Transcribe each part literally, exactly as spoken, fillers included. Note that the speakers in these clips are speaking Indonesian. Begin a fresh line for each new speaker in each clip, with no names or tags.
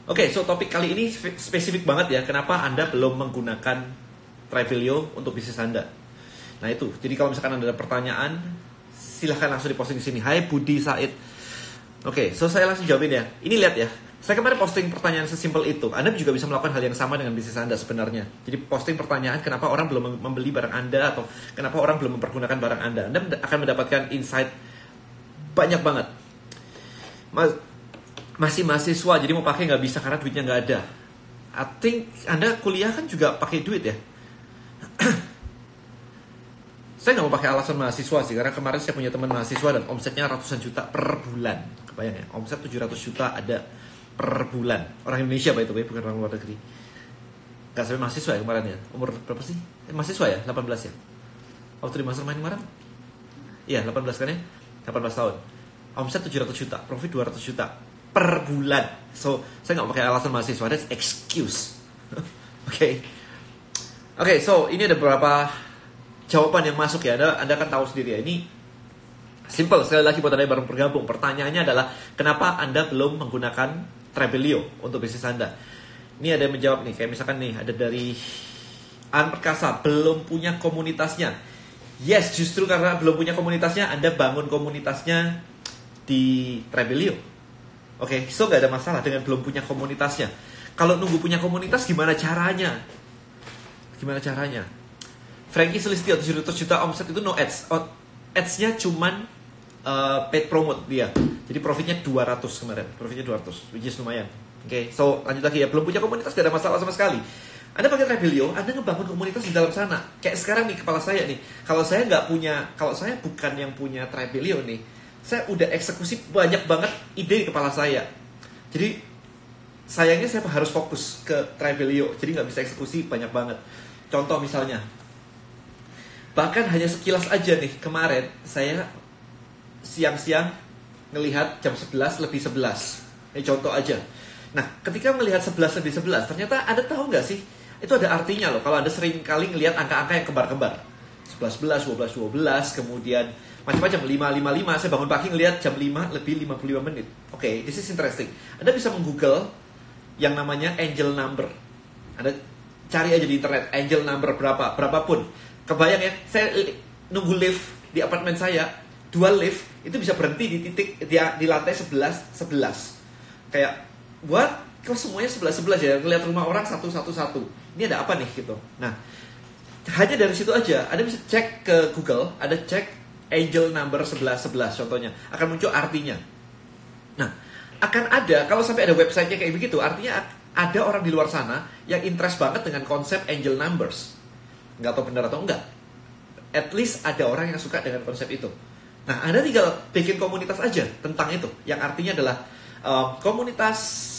Oke, okay, so topik kali ini spesifik banget ya. Kenapa Anda belum menggunakan Travelio untuk bisnis Anda? Nah itu, jadi kalau misalkan Anda ada pertanyaan, silahkan langsung diposting di sini. Hai Budi Said. Oke, okay, so saya langsung jawabin ya. Ini lihat ya, saya kemarin posting pertanyaan sesimpel itu. Anda juga bisa melakukan hal yang sama dengan bisnis Anda sebenarnya. Jadi posting pertanyaan kenapa orang belum membeli barang Anda, atau kenapa orang belum mempergunakan barang Anda. Anda akan mendapatkan insight banyak banget. Mas, masih mahasiswa, jadi mau pakai nggak bisa karena duitnya nggak ada. I think Anda kuliah kan juga pakai duit ya. Saya nggak mau pakai alasan mahasiswa sih, karena kemarin saya punya teman mahasiswa dan omsetnya ratusan juta per bulan. Kebayang ya, omset tujuh ratus juta ada per bulan. Orang Indonesia by the way, bukan orang luar negeri. Gak sampai mahasiswa ya kemarin ya. Umur berapa sih? Eh, mahasiswa ya, delapan belas ya. Waktu di mastermind kemarin? Iya, delapan belas kan ya? delapan belas tahun. Omset tujuh ratus juta, profit dua ratus juta per bulan. So, saya nggak pakai alasan mahasiswa, that's excuse. Oke. Oke, okay, so ini ada beberapa jawaban yang masuk ya. Anda, Anda kan tahu sendiri ya. Ini simple, sekali lagi buat Anda yang baru bergabung. Pertanyaannya adalah, kenapa Anda belum menggunakan Travelio untuk bisnis Anda? Ini ada yang menjawab nih, kayak misalkan nih, ada dari An Perkasa, belum punya komunitasnya. Yes, justru karena belum punya komunitasnya, Anda bangun komunitasnya di Travelio. Oke, okay, so gak ada masalah dengan belum punya komunitasnya. Kalau nunggu punya komunitas, gimana caranya? Gimana caranya? Frankie Selistio, tujuh ratus juta omset itu no ads. Ads-nya cuman uh, paid promote dia. Jadi profitnya dua ratus kemarin. Profitnya dua ratus, which is lumayan. Oke, okay, so lanjut lagi ya. Belum punya komunitas, gak ada masalah sama sekali. Anda pakai Travelio, Anda ngebangun komunitas di dalam sana. Kayak sekarang nih, kepala saya nih. Kalau saya nggak punya, kalau saya bukan yang punya Travelio nih, saya udah eksekusi banyak banget ide di kepala saya. Jadi sayangnya saya harus fokus ke Travelio, jadi nggak bisa eksekusi banyak banget. Contoh misalnya, bahkan hanya sekilas aja nih, kemarin saya siang-siang ngelihat jam sebelas lebih sebelas. Ini contoh aja. Nah, ketika melihat sebelas lebih sebelas, ternyata Anda tahu nggak sih, itu ada artinya loh. Kalau Anda sering kali ngelihat angka-angka yang kembar-kembar, sebelas sebelas, dua belas dua belas, kemudian macam-macam, lima lima lima. Saya bangun pagi ngelihat jam lima lebih lima puluh lima menit. Oke, okay, this is interesting. Anda bisa meng-google yang namanya angel number. Anda cari aja di internet, angel number berapa, berapapun. Kebayang ya, saya nunggu lift di apartemen saya, dua lift, itu bisa berhenti di titik, di, di lantai sebelas sebelas. Kayak, what? Kok semuanya sebelas sebelas ya? Ngelihat rumah orang satu satu satu. Ini ada apa nih gitu. Nah, hanya dari situ aja, Anda bisa cek ke Google, ada cek angel number sebelas sebelas contohnya, akan muncul artinya. Nah, akan ada, kalau sampai ada websitenya kayak begitu, artinya ada orang di luar sana yang interest banget dengan konsep angel numbers. Nggak tahu benar atau enggak. At least ada orang yang suka dengan konsep itu. Nah, Anda tinggal bikin komunitas aja tentang itu, yang artinya adalah um, komunitas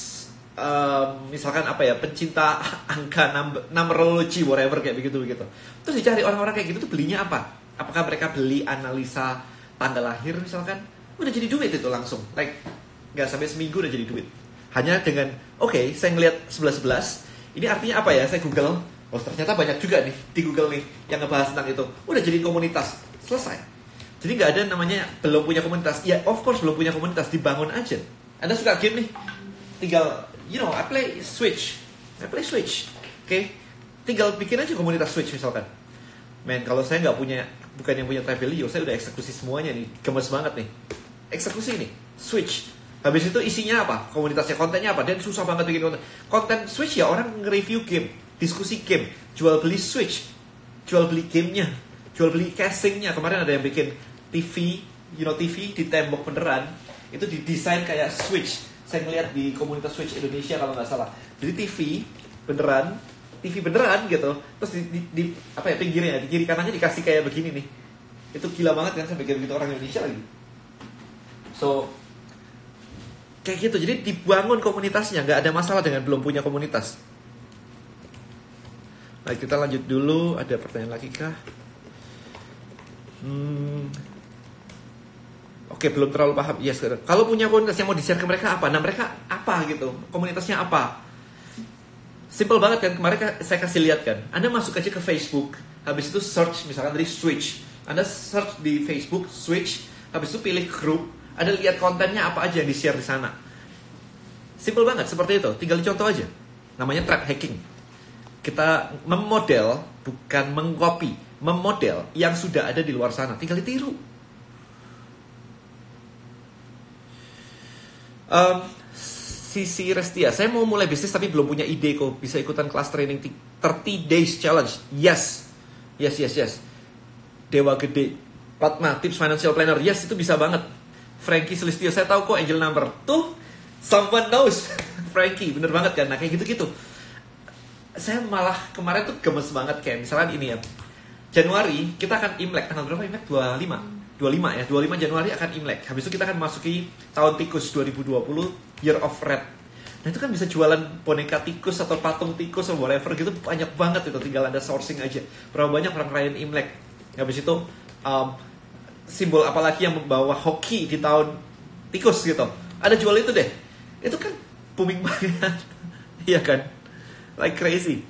um, misalkan apa ya, pencinta angka, number, numerology, whatever kayak begitu-begitu. Terus dicari orang-orang kayak gitu tuh belinya apa? Apakah mereka beli analisa tanggal lahir misalkan? Udah jadi duit itu langsung. Like, nggak sampai seminggu udah jadi duit. Hanya dengan, oke, okay, saya ngeliat sebelas sebelas, ini artinya apa ya? Saya Google, oh ternyata banyak juga nih di Google nih yang ngebahas tentang itu. Udah jadi komunitas, selesai. Jadi nggak ada namanya belum punya komunitas. Ya, of course belum punya komunitas, dibangun aja. Anda suka game nih, tinggal, you know, I play Switch. I play Switch, oke? Okay? Tinggal bikin aja komunitas Switch misalkan. Men, kalau saya nggak punya, bukan yang punya Travelio, saya udah eksekusi semuanya nih, gemes banget nih. Eksekusi nih, Switch. Habis itu isinya apa? Komunitasnya, kontennya apa? Dan susah banget bikin konten. Konten Switch ya, orang nge-review game, diskusi game, jual beli Switch, jual beli gamenya, jual beli casingnya. Kemarin ada yang bikin T V, you know T V di tembok beneran, itu didesain kayak Switch. Saya ngeliat di komunitas Switch Indonesia kalau nggak salah. Jadi T V beneran, T V beneran gitu, terus di, di, di apa ya, pinggirnya, di kiri kanannya dikasih kayak begini nih. Itu gila banget kan, sampai begitu orang Indonesia lagi. So kayak gitu, jadi dibangun komunitasnya, nggak ada masalah dengan belum punya komunitas. Nah, kita lanjut dulu, ada pertanyaan lagi kah? Hmm. Oke, belum terlalu paham. Yes, kalau punya komunitas yang mau di-share ke mereka apa? Nah, mereka apa gitu? Komunitasnya apa? Simple banget kan, kemarin saya kasih lihat kan. Anda masuk aja ke Facebook, habis itu search misalkan dari Switch. Anda search di Facebook Switch, habis itu pilih grup, Anda lihat kontennya apa aja yang di-share di sana. Simple banget seperti itu. Tinggal dicontoh aja. Namanya trap hacking. Kita memodel, bukan mengcopy, memodel yang sudah ada di luar sana. Tinggal ditiru. Um, Sisi Restia, saya mau mulai bisnis tapi belum punya ide kok. Bisa ikutan kelas training thirty days challenge. Yes. Yes, yes, yes. Dewa Gede, Padma, tips financial planner. Yes, itu bisa banget. Frankie Celestio, saya tahu kok angel number. Tuh, someone knows. Frankie, bener banget kan? Nah, kayak gitu-gitu. Saya malah kemarin tuh gemes banget kayak misalnya ini ya. Januari, kita akan Imlek. Tanggal berapa Imlek? dua puluh lima. dua puluh lima ya, dua puluh lima Januari akan Imlek. Habis itu kita akan masuki tahun tikus dua ribu dua puluh, Year of Rat. Nah itu kan bisa jualan boneka tikus atau patung tikus atau whatever gitu, banyak banget itu, tinggal ada sourcing aja. Berapa banyak orang rayain Imlek. Habis itu um, simbol apalagi yang membawa hoki di tahun tikus gitu. Ada jual itu deh. Itu kan booming banget. Iya kan? Like crazy.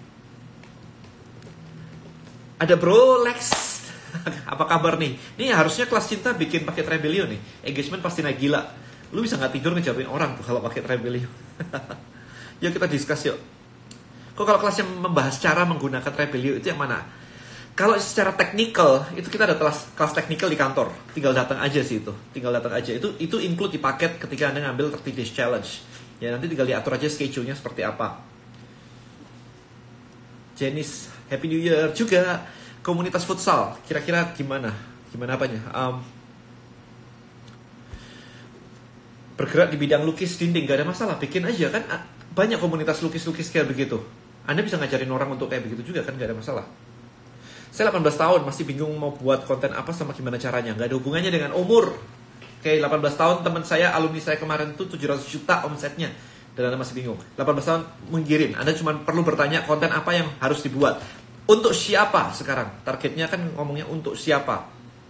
Ada bro Lex. Apa kabar nih? Ini harusnya kelas cinta bikin pakai Trebelio nih. Engagement pasti naik gila. Lu bisa nggak tidur ngejawabin orang tuh kalau pakai Trebelio. Yuk kita discuss yuk. Kok kalau kelas yang membahas cara menggunakan Trebelio itu yang mana? Kalau secara teknikal itu kita ada kelas kelas teknikal di kantor. Tinggal datang aja sih itu. Tinggal datang aja. Itu itu include di paket ketika Anda ngambil thirty days challenge. Ya nanti tinggal diatur aja schedule-nya seperti apa. Janice, Happy New Year juga. Komunitas futsal, kira-kira gimana? Gimana apanya? Um, bergerak di bidang lukis dinding, gak ada masalah, bikin aja kan. Banyak komunitas lukis-lukis kayak begitu. Anda bisa ngajarin orang untuk kayak begitu juga kan, gak ada masalah. Saya delapan belas tahun, masih bingung mau buat konten apa sama gimana caranya. Gak ada hubungannya dengan umur. Kayak delapan belas tahun, teman saya, alumni saya kemarin tuh tujuh ratus juta omsetnya. Dan Anda masih bingung. delapan belas tahun menggiring. Anda cuma perlu bertanya konten apa yang harus dibuat. Untuk siapa sekarang? Targetnya kan ngomongnya untuk siapa.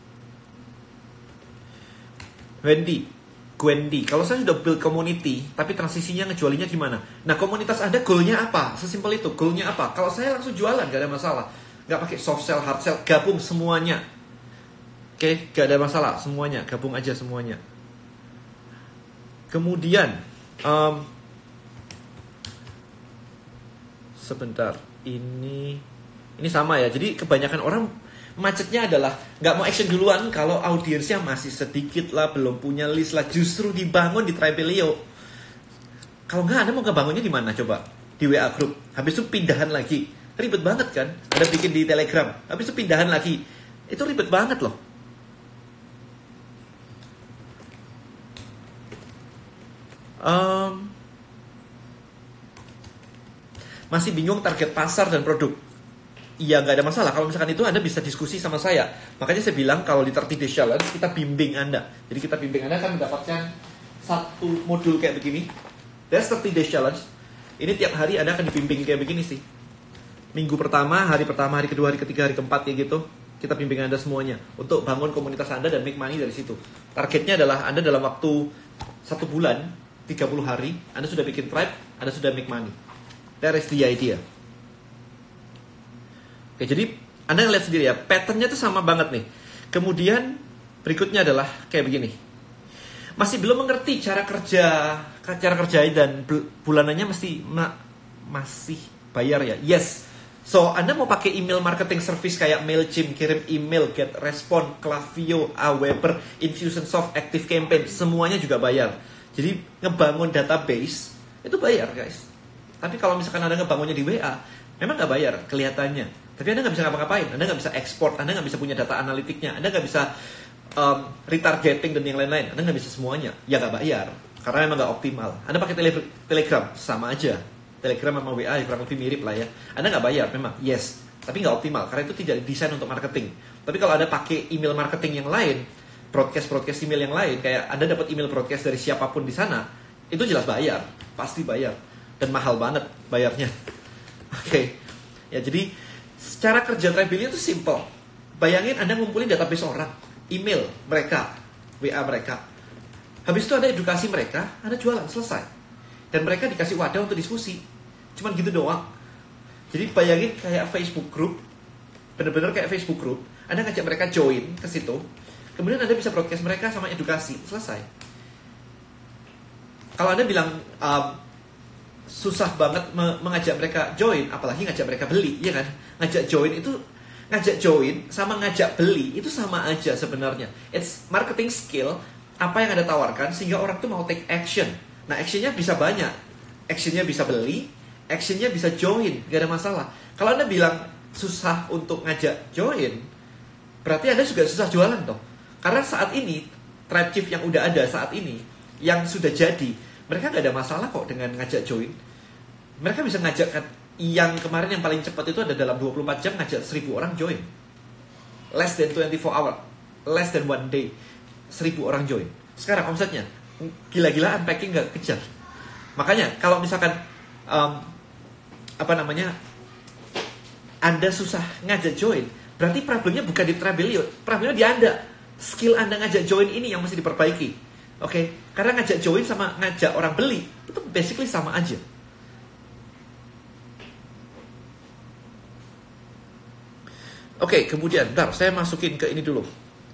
Wendy, Gwendy, kalau saya sudah build community, tapi transisinya ngejualinya gimana? Nah, komunitas Anda goalnya apa? Sesimpel itu, goalnya apa? Kalau saya langsung jualan, gak ada masalah. Gak pakai soft sell, hard sell, gabung semuanya. Oke, gak ada masalah, semuanya, gabung aja semuanya. Kemudian, um, sebentar, ini... Ini sama ya, jadi kebanyakan orang macetnya adalah nggak mau action duluan kalau audiensnya masih sedikit lah, belum punya list lah, justru dibangun di Trebelio. Kalau nggak, Anda mau ngebangunnya di mana coba? Di W A group, habis itu pindahan lagi, ribet banget kan? Ada bikin di Telegram, habis itu pindahan lagi, itu ribet banget loh. Um, masih bingung target pasar dan produk. Iya, nggak ada masalah. Kalau misalkan itu Anda bisa diskusi sama saya. Makanya saya bilang kalau di thirty days challenge kita bimbing Anda. Jadi kita bimbing Anda akan mendapatkan satu modul kayak begini. That's thirty days challenge. Ini tiap hari Anda akan dibimbing kayak begini sih. Minggu pertama, hari pertama, hari kedua, hari ketiga, hari keempat kayak gitu. Kita bimbing Anda semuanya untuk bangun komunitas Anda dan make money dari situ. Targetnya adalah Anda dalam waktu satu bulan, tiga puluh hari, Anda sudah bikin tribe, Anda sudah make money. That is the idea. Oke, jadi Anda ngeliat sendiri ya, patternnya tuh sama banget nih. Kemudian berikutnya adalah kayak begini. Masih belum mengerti cara kerja, cara kerja dan bulanannya mesti ma, masih bayar ya? Yes. So, Anda mau pakai email marketing service kayak Mailchimp, kirim email, get respon, Klaviyo, Aweber, Infusionsoft, Active Campaign, semuanya juga bayar. Jadi ngebangun database itu bayar guys. Tapi kalau misalkan Anda ngebangunnya di W A, memang nggak bayar kelihatannya. Tapi Anda nggak bisa ngapa-ngapain, Anda nggak bisa ekspor, Anda nggak bisa punya data analitiknya, Anda nggak bisa um, retargeting dan yang lain-lain, Anda nggak bisa semuanya. Ya nggak bayar, karena memang nggak optimal. Anda pakai tele Telegram, sama aja. Telegram sama W A ya kurang lebih mirip lah ya. Anda nggak bayar memang, yes. Tapi nggak optimal, karena itu tidak didesain untuk marketing. Tapi kalau Anda pakai email marketing yang lain, broadcast-broadcast email yang lain, kayak Anda dapat email broadcast dari siapapun di sana, itu jelas bayar, pasti bayar. Dan mahal banget bayarnya. Oke, okay. Ya jadi secara kerja Trebelio itu simple. Bayangin Anda ngumpulin database orang, email mereka, W A mereka. Habis itu ada edukasi mereka, Anda jualan, selesai. Dan mereka dikasih wadah untuk diskusi. Cuman gitu doang. Jadi bayangin kayak Facebook group, bener-bener kayak Facebook group. Anda ngajak mereka join ke situ. Kemudian Anda bisa broadcast mereka sama edukasi, selesai. Kalau Anda bilang, um, susah banget me mengajak mereka join, apalagi ngajak mereka beli, ya kan? Ngajak join itu, ngajak join sama ngajak beli itu sama aja sebenarnya. It's marketing skill, apa yang Anda tawarkan sehingga orang tuh mau take action. Nah, actionnya bisa banyak. Actionnya bisa beli, actionnya bisa join, gak ada masalah. Kalau Anda bilang susah untuk ngajak join, berarti Anda juga susah jualan toh. Karena saat ini, Tribe Chief yang udah ada saat ini, yang sudah jadi, mereka gak ada masalah kok dengan ngajak join. Mereka bisa ngajak, yang kemarin yang paling cepat itu ada dalam dua puluh empat jam ngajak seribu orang join. Less than twenty-four hour, less than one day, seribu orang join. Sekarang omsetnya gila-gilaan, packing gak kejar. Makanya kalau misalkan um, apa namanya, Anda susah ngajak join, berarti problemnya bukan di Tribelio, problemnya di Anda. Skill Anda ngajak join ini yang mesti diperbaiki. Oke, okay? Karena ngajak join sama ngajak orang beli itu basically sama aja. Oke, okay, kemudian, bentar, saya masukin ke ini dulu.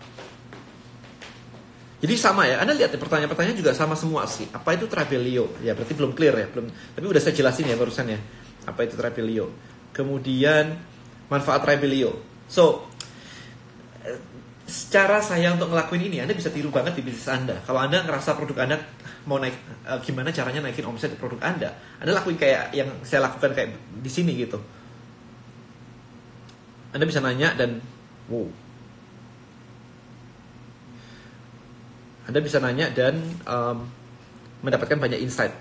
Jadi sama ya, Anda lihat pertanyaan-pertanyaan juga sama semua sih. Apa itu Tribelio? Ya berarti belum clear ya, belum. Tapi udah saya jelasin ya barusan ya. Apa itu Tribelio? Kemudian manfaat Tribelio. So, secara saya untuk ngelakuin ini, Anda bisa tiru banget di bisnis Anda. Kalau Anda ngerasa produk Anda mau naik, gimana caranya naikin omset di produk Anda, Anda lakuin kayak yang saya lakukan kayak di sini gitu. Anda bisa nanya dan wow. Anda bisa nanya dan um, mendapatkan banyak insight.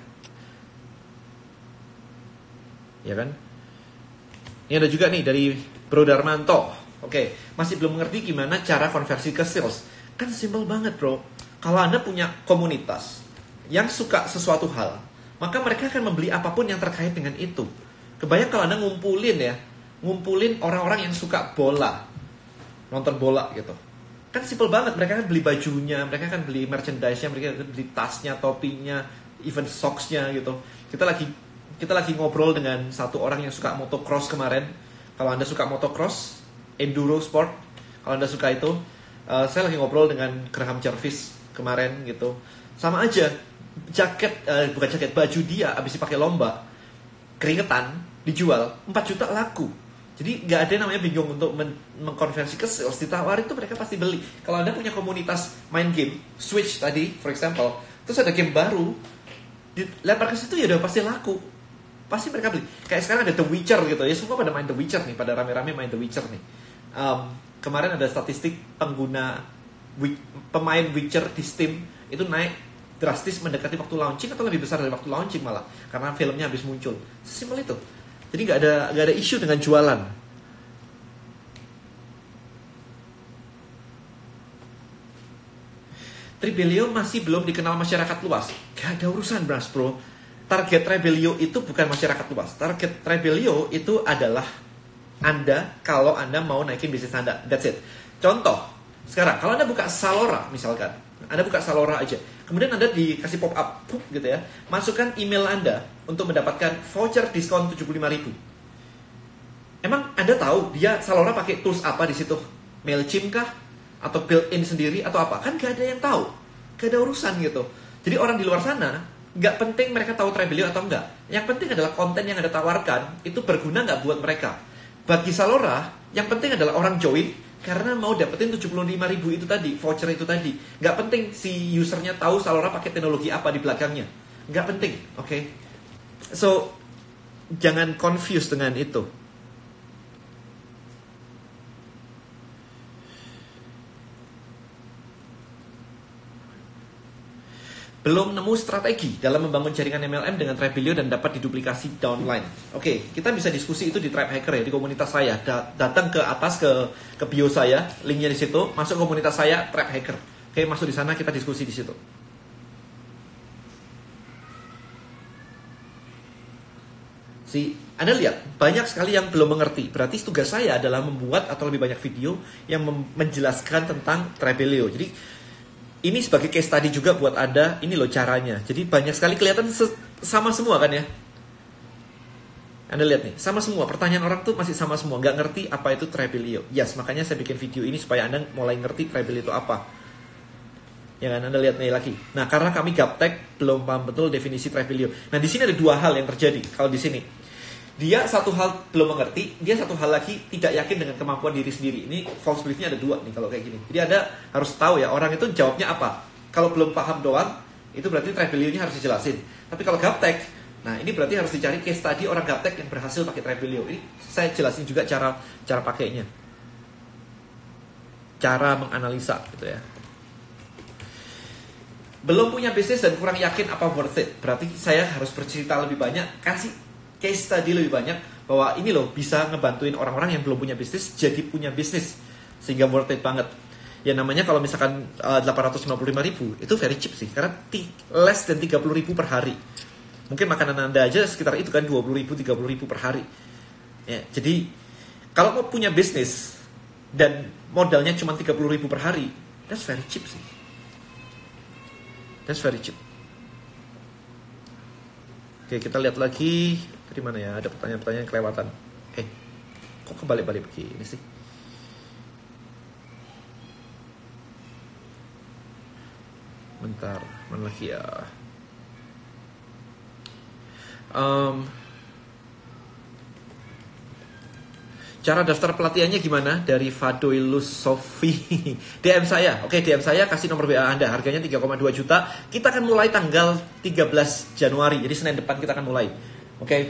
Ya kan? Ini ada juga nih dari Bro Darmanto. Oke, masih belum mengerti gimana cara konversi ke sales. Kan simple banget, Bro. Kalau Anda punya komunitas yang suka sesuatu hal, maka mereka akan membeli apapun yang terkait dengan itu. Kebayang kalau Anda ngumpulin ya, ngumpulin orang-orang yang suka bola, nonton bola gitu. Kan simple banget, mereka kan beli bajunya, mereka kan beli merchandise-nya, mereka kan beli tasnya, topinya, even socks-nya gitu. Kita lagi kita lagi ngobrol dengan satu orang yang suka motocross kemarin. Kalau Anda suka motocross, enduro sport, kalau Anda suka itu, uh, saya lagi ngobrol dengan Graham Jarvis kemarin gitu. Sama aja, jaket, uh, bukan jaket, baju dia abis dipakai lomba, keringetan, dijual, empat juta laku. Jadi nggak ada namanya bingung untuk men- mengkonversi ke sales, ditawarin tuh mereka pasti beli. Kalau Anda punya komunitas main game, Switch tadi, for example, terus ada game baru, dilempar ke situ ya udah pasti laku. Pasti mereka beli. Kayak sekarang ada The Witcher gitu ya, semua pada main The Witcher nih, pada rame-rame main The Witcher nih. Um, kemarin ada statistik pengguna pemain Witcher di Steam itu naik drastis mendekati waktu launching atau lebih besar dari waktu launching malah, karena filmnya habis muncul. Sesimpel itu. Jadi nggak ada nggak ada isu dengan jualan. Tribelio masih belum dikenal masyarakat luas. Gak ada urusan, Bras, bro. Target Tribelio itu bukan masyarakat luas. Target Tribelio itu adalah Anda kalau Anda mau naikin bisnis Anda. That's it. Contoh, sekarang kalau Anda buka Salora misalkan, Anda buka Salora aja. Kemudian Anda dikasih pop up gitu ya. Masukkan email Anda untuk mendapatkan voucher diskon tujuh puluh lima ribu. Emang Anda tahu dia Salora pakai tools apa di situ? Mailchimp kah? Atau built-in sendiri atau apa? Kan gak ada yang tahu. Gak ada urusan gitu. Jadi orang di luar sana gak penting mereka tahu Tribelio atau enggak. Yang penting adalah konten yang Anda tawarkan itu berguna gak buat mereka. Bagi Salora, yang penting adalah orang join karena mau dapetin tujuh puluh lima ribu itu tadi, voucher itu tadi. Gak penting si usernya tahu Salora pakai teknologi apa di belakangnya. Gak penting, oke? Okay? So, jangan confuse dengan itu. Belum nemu strategi dalam membangun jaringan M L M dengan Tribelio dan dapat diduplikasi downline. Oke, okay, kita bisa diskusi itu di Tribe Hacker ya, di komunitas saya. Da- datang ke atas ke ke bio saya, linknya di situ, masuk komunitas saya Tribe Hacker. Oke, okay, masuk di sana kita diskusi di situ. Si, Anda lihat banyak sekali yang belum mengerti. Berarti tugas saya adalah membuat atau lebih banyak video yang mem- menjelaskan tentang Tribelio. Jadi ini sebagai case study juga buat Anda, ini loh caranya. Jadi banyak sekali kelihatan se- sama semua kan ya. Anda lihat nih, sama semua. Pertanyaan orang tuh masih sama semua. Nggak ngerti apa itu Tribelio. Yes, makanya saya bikin video ini supaya Anda mulai ngerti Tribelio itu apa. Ya kan, Anda lihat nih lagi. Nah, karena kami gaptek belum paham betul definisi Trebelio. Nah, di sini ada dua hal yang terjadi. Kalau di sini, dia satu hal belum mengerti, dia satu hal lagi tidak yakin dengan kemampuan diri sendiri. Ini false belief-nya ada dua nih kalau kayak gini. Jadi Anda harus tahu ya, orang itu jawabnya apa. Kalau belum paham doang, itu berarti Trebelio-nya harus dijelasin. Tapi kalau gaptek, nah ini berarti harus dicari case study orang gaptek yang berhasil pakai Trebelio. Ini saya jelasin juga cara cara pakainya. Cara menganalisa gitu ya. Belum punya bisnis dan kurang yakin apa worth it. Berarti saya harus bercerita lebih banyak, kasih case study lebih banyak bahwa ini loh bisa ngebantuin orang-orang yang belum punya bisnis jadi punya bisnis sehingga worth it banget. Ya namanya kalau misalkan uh, delapan ratus lima puluh lima ribu itu very cheap sih karena t- less than tiga puluh ribu per hari. Mungkin makanan Anda aja sekitar itu kan dua puluh ribu, tiga puluh ribu per hari. Ya, jadi kalau mau punya bisnis dan modalnya cuma tiga puluh ribu per hari, that's very cheap sih. That's very cheap. Oke, kita lihat lagi dari mana ya? Ada pertanyaan-pertanyaan yang kelewatan. Eh, kok kebalik-balik begini sih? Bentar, mana lagi ya? Um, Cara daftar pelatihannya gimana? Dari Fadoilus Sofi. D M saya. Oke, D M saya, kasih nomor W A Anda. Harganya tiga koma dua juta. Kita akan mulai tanggal tiga belas Januari. Jadi Senin depan kita akan mulai. Oke.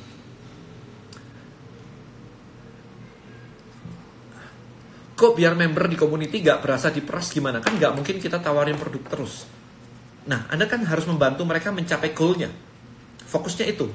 Kok biar member di community gak berasa diperas gimana? Kan gak mungkin kita tawarin produk terus. Nah, Anda kan harus membantu mereka mencapai goal-nya. Fokusnya itu.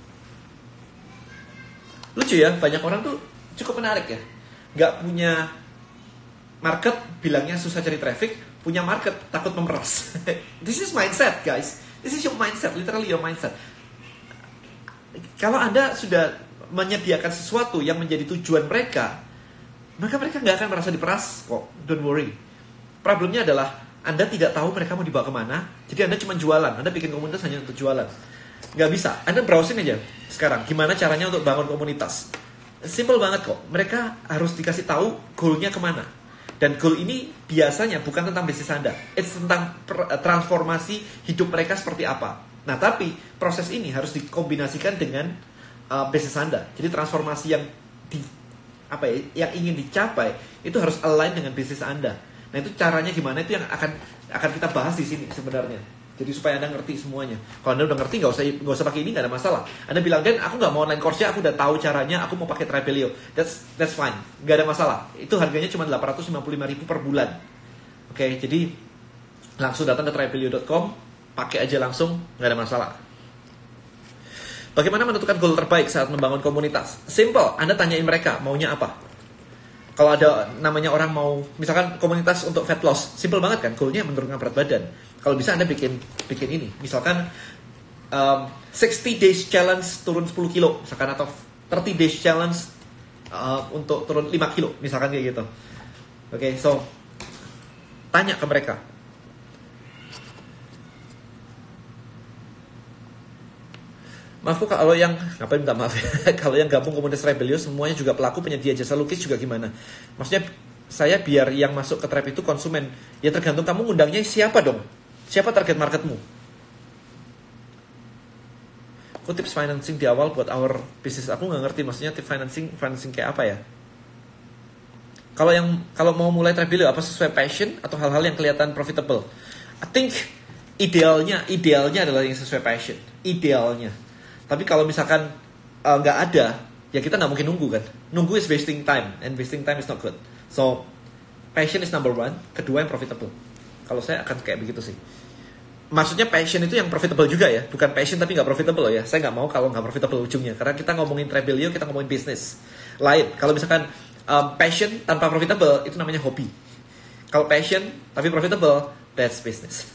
Lucu ya, banyak orang tuh cukup menarik ya. Gak punya market, bilangnya susah cari traffic. Punya market, takut memeras. This is mindset, guys. This is your mindset, literally your mindset. Kalau Anda sudah menyediakan sesuatu yang menjadi tujuan mereka, maka mereka gak akan merasa diperas kok. Don't worry. Problemnya adalah Anda tidak tahu mereka mau dibawa kemana. Jadi Anda cuma jualan. Anda bikin komunitas hanya untuk jualan. Gak bisa. Anda browsing aja sekarang. Gimana caranya untuk bangun komunitas. Simple banget kok. Mereka harus dikasih tahu goalnya kemana. Dan goal ini biasanya bukan tentang bisnis Anda. It's tentang transformasi hidup mereka seperti apa. Nah tapi proses ini harus dikombinasikan dengan uh, bisnis Anda. Jadi transformasi yang di, apa ya, yang ingin dicapai itu harus align dengan bisnis Anda. Nah itu caranya gimana, itu yang akan akan kita bahas di sini sebenarnya. Jadi supaya Anda ngerti semuanya. Kalau Anda udah ngerti, nggak usah nggak usah pakai ini, nggak ada masalah. Anda bilang, Dan, aku nggak mau online course-nya, aku udah tahu caranya, aku mau pakai Trebelio. That's that's fine, nggak ada masalah. Itu harganya cuma delapan ratus lima puluh lima ribu per bulan. Oke, okay, jadi langsung datang ke trebelio dot com, pakai aja langsung, nggak ada masalah. Bagaimana menentukan goal terbaik saat membangun komunitas? Simple, Anda tanyain mereka maunya apa. Kalau ada namanya orang mau, misalkan komunitas untuk fat loss, simple banget kan, goalnya menurunkan berat badan. Kalau bisa Anda bikin bikin ini, misalkan um, sixty days challenge turun sepuluh kilo, misalkan, atau thirty days challenge uh, untuk turun lima kilo, misalkan kayak gitu. Oke, okay, so tanya ke mereka. Maaf kalau yang, ngapain minta maaf ya, kalau yang gabung komunitas Trebelio semuanya juga pelaku penyedia jasa lukis juga gimana? Maksudnya saya biar yang masuk ke Treb itu konsumen. Ya tergantung kamu ngundangnya siapa dong? Siapa target marketmu? Kok tips financing di awal buat our bisnis? Aku nggak ngerti maksudnya tips financing, financing kayak apa ya? Kalau yang kalau mau mulai Trebelio apa sesuai passion atau hal-hal yang kelihatan profitable? I think idealnya idealnya adalah yang sesuai passion. Idealnya. Tapi kalau misalkan nggak uh, ada, ya kita nggak mungkin nunggu kan. Nunggu is wasting time, and wasting time is not good. So, passion is number one. Kedua yang profitable. Kalau saya akan kayak begitu sih. Maksudnya passion itu yang profitable juga ya. Bukan passion tapi nggak profitable loh ya. Saya nggak mau kalau nggak profitable ujungnya. Karena kita ngomongin Trebelio, kita ngomongin bisnis. Lain. Kalau misalkan um, passion tanpa profitable, itu namanya hobi. Kalau passion tapi profitable, that's business.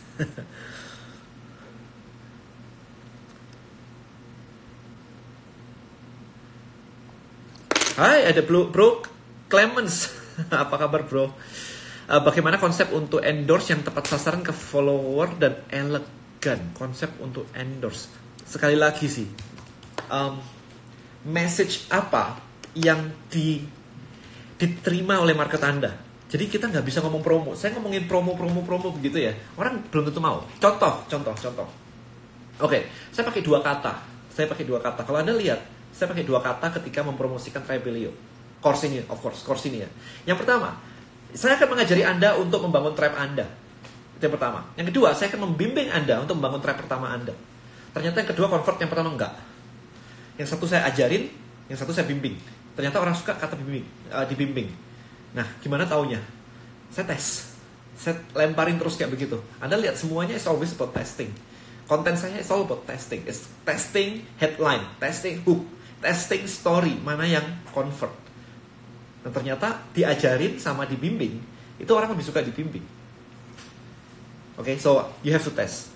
Hai, ada bro, bro Clemens. Apa kabar bro? Uh, bagaimana konsep untuk endorse yang tepat sasaran ke follower dan elegan? Konsep untuk endorse. Sekali lagi sih, um, message apa yang di, diterima oleh market Anda? Jadi kita nggak bisa ngomong promo. Saya ngomongin promo, promo, promo begitu ya. Orang belum tentu mau. Contoh, contoh, contoh. Oke, saya pakai dua kata. Saya pakai dua kata. Kalau Anda lihat, saya pakai dua kata ketika mempromosikan Tribelio. Course ini, of course, course ini ya. Yang pertama, saya akan mengajari Anda untuk membangun tribe Anda. Itu yang pertama. Yang kedua, saya akan membimbing Anda untuk membangun tribe pertama Anda. Ternyata yang kedua convert, yang pertama enggak. Yang satu saya ajarin, yang satu saya bimbing. Ternyata orang suka kata bimbing, uh, dibimbing. Nah, gimana taunya? Saya tes. Saya lemparin terus kayak begitu. Anda lihat semuanya is always about testing. Konten saya is all about testing. It's testing headline, testing hook, testing story, mana yang convert. Dan ternyata diajarin sama dibimbing, itu orang lebih suka dibimbing. Oke, okay, so you have to test.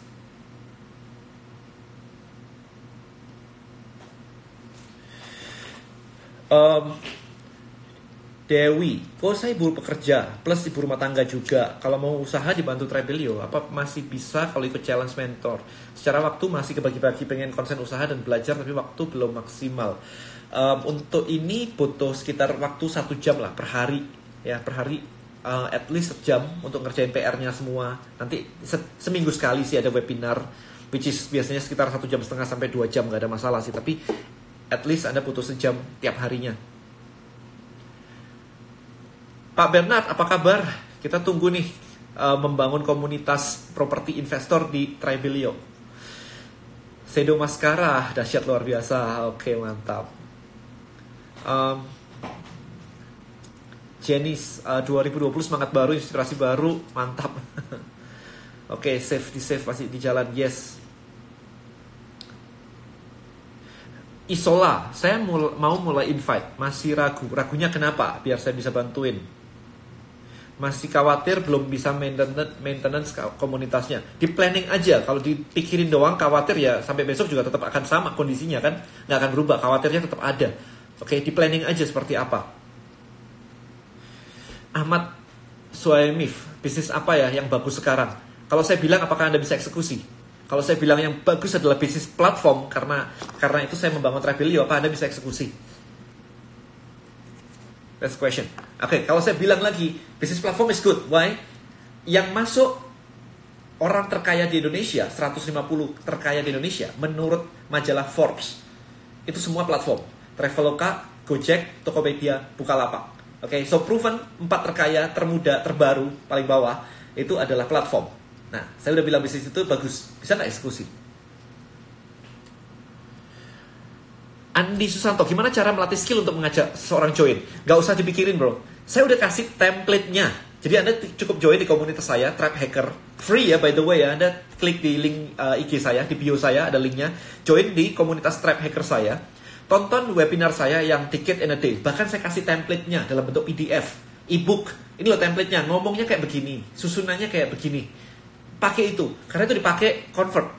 Um, Dewi, kok saya ibu pekerja plus ibu rumah tangga juga. Kalau mau usaha dibantu Tribelio, apa masih bisa kalau ikut challenge mentor? Secara waktu masih kebagi-bagi, pengen konsen usaha dan belajar tapi waktu belum maksimal. Um, untuk ini butuh sekitar waktu satu jam lah per hari, ya per hari uh, at least sejam untuk ngerjain P R-nya semua. Nanti se- seminggu sekali sih ada webinar, which is biasanya sekitar satu jam setengah sampai dua jam, nggak ada masalah sih. Tapi at least Anda butuh sejam tiap harinya. Pak Bernard, apa kabar? Kita tunggu nih uh, membangun komunitas properti investor di Tribelio. Sedo Maskara, dahsyat luar biasa. Oke, mantap. Um, Jenis uh, dua ribu dua puluh semangat baru, inspirasi baru, mantap. Oke, save di save masih di jalan, yes. Isola, saya mul- mau mulai invite, masih ragu. Ragunya kenapa? Biar saya bisa bantuin. Masih khawatir belum bisa maintenance, maintenance komunitasnya. Di planning aja, kalau dipikirin doang khawatir ya sampai besok juga tetap akan sama kondisinya kan, nggak akan berubah, khawatirnya tetap ada. Oke, di planning aja seperti apa. Ahmad Suaimif, bisnis apa ya yang bagus sekarang? Kalau saya bilang apakah Anda bisa eksekusi? Kalau saya bilang yang bagus adalah bisnis platform, karena karena itu saya membangun Tribelio, apa Anda bisa eksekusi? That's question. Oke, okay, kalau saya bilang lagi, bisnis platform is good. Why? Yang masuk orang terkaya di Indonesia, seratus lima puluh terkaya di Indonesia, menurut majalah Forbes, itu semua platform. Traveloka, Gojek, Tokopedia, Bukalapak. Oke, okay, so proven empat terkaya, termuda, terbaru, paling bawah, itu adalah platform. Nah, saya udah bilang bisnis itu bagus. Bisa nggak eksekusi? Andi Susanto, gimana cara melatih skill untuk mengajak seseorang join? Gak usah dipikirin bro, saya udah kasih template-nya. Jadi Anda cukup join di komunitas saya, Tribe Hacker. Free ya by the way ya, Anda klik di link uh, I G saya, di bio saya ada linknya. Join di komunitas Tribe Hacker saya. Tonton webinar saya yang Ticket in a Day. Bahkan saya kasih template-nya dalam bentuk P D F, e-book. Ini loh template-nya, ngomongnya kayak begini, susunannya kayak begini. Pakai itu, karena itu dipakai convert.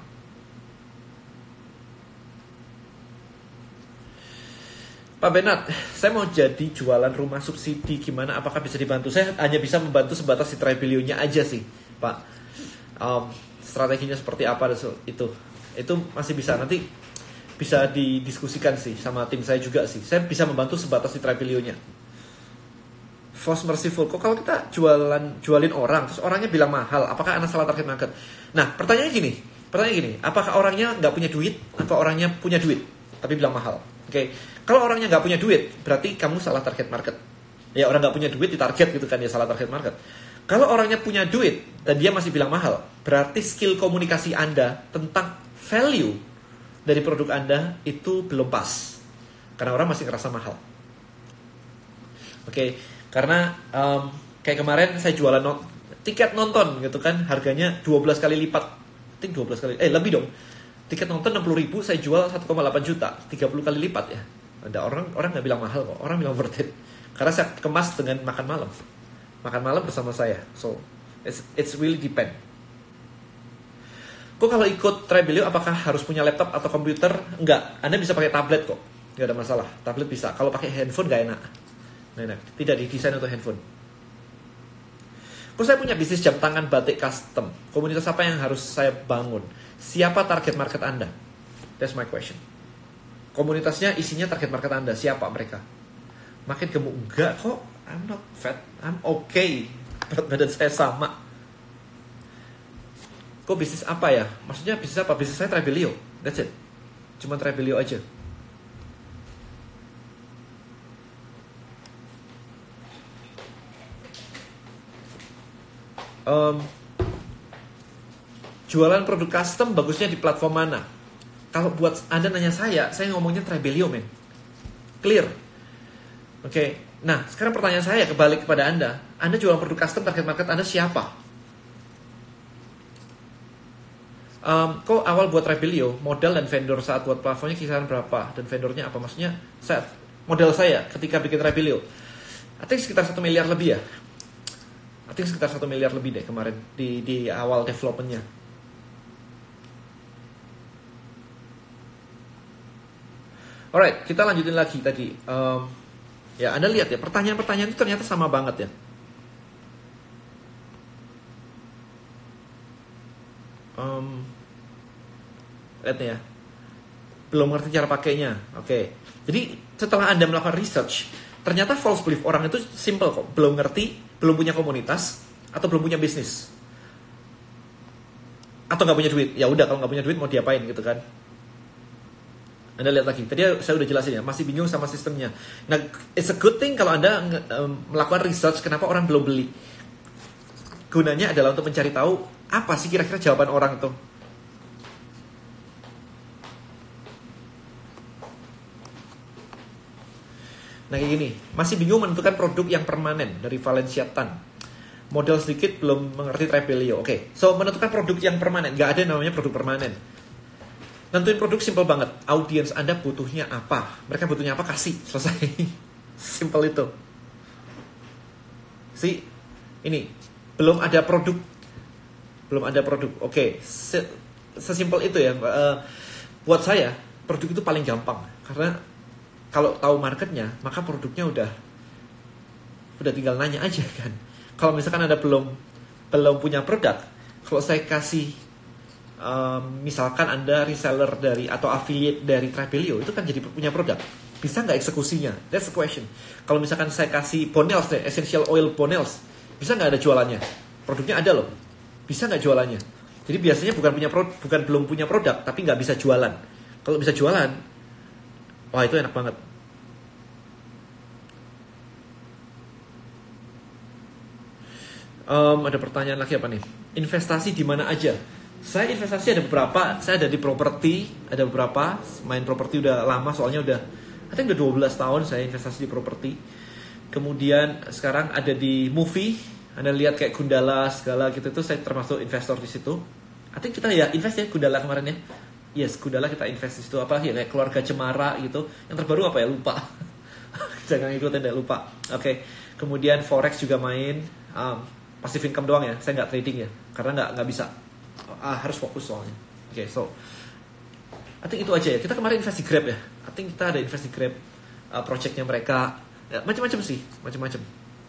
Pak Benat, saya mau jadi jualan rumah subsidi, gimana? Apakah bisa dibantu? Saya hanya bisa membantu sebatas di Tribelio-nya aja sih, Pak. Um, strateginya seperti apa itu? Itu masih bisa, nanti bisa didiskusikan sih sama tim saya juga sih. Saya bisa membantu sebatas di Tribelio-nya. False merciful, kok kalau kita jualan jualin orang, terus orangnya bilang mahal, apakah Anda salah target market? Nah, pertanyaannya gini, pertanyaan gini, apakah orangnya nggak punya duit, atau orangnya punya duit, tapi bilang mahal? Oke, okay. Kalau orangnya nggak punya duit, berarti kamu salah target market. Ya orang nggak punya duit ditarget gitu kan, ya salah target market. Kalau orangnya punya duit dan dia masih bilang mahal, berarti skill komunikasi Anda tentang value dari produk Anda itu belum pas. Karena orang masih ngerasa mahal. Oke, okay. Karena um, kayak kemarin saya jualan not- tiket nonton gitu kan, harganya dua belas kali lipat. I think dua belas kali, eh lebih dong. Tiket nonton enam puluh ribu, saya jual satu koma delapan juta, tiga puluh kali lipat ya. Ada orang orang nggak bilang mahal kok, orang bilang worth it. Karena saya kemas dengan makan malam, makan malam bersama saya. So it's it's really depend. Kok kalau ikut Tribelio apakah harus punya laptop atau komputer? Enggak, Anda bisa pakai tablet kok, nggak ada masalah. Tablet bisa. Kalau pakai handphone nggak enak. Nggak enak. Tidak didesain untuk handphone. Kok saya punya bisnis jam tangan batik custom? Komunitas apa yang harus saya bangun? Siapa target market Anda? That's my question. Komunitasnya isinya target market Anda. Siapa mereka? Makin gemuk? Enggak kok. I'm not fat, I'm okay. Berat badan saya sama. Kok bisnis apa ya? Maksudnya bisnis apa? Bisnis saya Trebelio, that's it. Cuma Trebelio aja. Um, jualan produk custom bagusnya di platform mana? Kalau buat Anda nanya saya, saya ngomongnya Trebelio, men. Clear. Oke. Okay. Nah, sekarang pertanyaan saya kembali kepada Anda. Anda jualan produk custom, target market Anda siapa? Um, kok awal buat Trebelio, modal dan vendor saat buat platformnya kisaran berapa? Dan vendornya apa? Maksudnya, saya, modal saya ketika bikin Trebelio, I think sekitar satu miliar lebih ya. I think sekitar satu miliar lebih deh kemarin di, di awal developmentnya. Alright, kita lanjutin lagi tadi. Um, Ya, Anda lihat ya, pertanyaan-pertanyaan itu ternyata sama banget ya. Um, lihat ya, belum ngerti cara pakainya. Oke, okay. Jadi setelah Anda melakukan research, ternyata false belief orang itu simple kok. Belum ngerti, belum punya komunitas, atau belum punya bisnis, atau nggak punya duit. Ya udah, kalau nggak punya duit mau diapain gitu kan? Anda lihat lagi, tadi saya udah jelasin ya, masih bingung sama sistemnya. Nah, it's a good thing kalau Anda um, melakukan research kenapa orang belum beli. Gunanya adalah untuk mencari tahu apa sih kira-kira jawaban orang itu. Nah kayak gini, masih bingung menentukan produk yang permanen dari Valencia Tan. Model sedikit belum mengerti Trebelio. Oke, okay. So menentukan produk yang permanen, nggak ada namanya produk permanen. Nentuin produk simple banget. Audiens Anda butuhnya apa? Mereka butuhnya apa? Kasih. Selesai. Simple itu. See? Ini. Belum ada produk. Belum ada produk. Oke. Okay. Sesimpel itu ya. Uh, buat saya, produk itu paling gampang. Karena kalau tahu marketnya, maka produknya udah udah tinggal nanya aja kan. Kalau misalkan Anda belum belum punya produk, kalau saya kasih Um, misalkan Anda reseller dari atau affiliate dari Trebelio, itu kan jadi punya produk. Bisa nggak eksekusinya? That's the question. Kalau misalkan saya kasih Bonels deh, essential oil Bonels, bisa nggak ada jualannya? Produknya ada loh. Bisa nggak jualannya? Jadi biasanya bukan punya produk, bukan belum punya produk, tapi nggak bisa jualan. Kalau bisa jualan, wah itu enak banget. Um, ada pertanyaan lagi apa nih? Investasi di mana aja? Saya investasi ada beberapa, saya ada di properti, ada beberapa, main properti udah lama soalnya udah, I think udah dua belas tahun saya investasi di properti. Kemudian sekarang ada di movie, Anda lihat kayak Gundala segala gitu, itu saya termasuk investor di situ. I think kita ya invest ya Gundala kemarin ya. Yes, Gundala kita invest di situ, apa ya kayak Keluarga Cemara gitu. Yang terbaru apa ya, lupa. Jangan ikutin deh, lupa. Oke, okay. Kemudian forex juga main, um, passive income doang ya, saya nggak trading ya, karena nggak nggak bisa. Ah, harus fokus soalnya. Oke, okay, so I think itu aja ya. Kita kemarin invest di Grab ya. I think kita ada invest di Grab, uh, projectnya mereka, ya, macam-macam sih, macam-macam.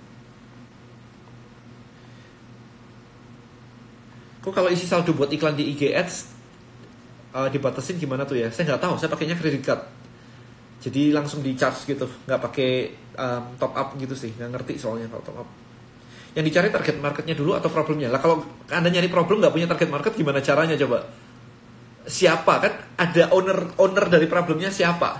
Kok kalau isi saldo buat iklan di I G Ads uh, dibatasin gimana tuh ya? Saya nggak tahu. Saya pakainya credit card, jadi langsung di charge gitu, nggak pakai um, top up gitu sih. Nggak ngerti soalnya kalau top up. Yang dicari target marketnya dulu atau problemnya? Lah kalau Anda nyari problem nggak punya target market, gimana caranya coba? Siapa kan? Ada owner owner dari problemnya siapa?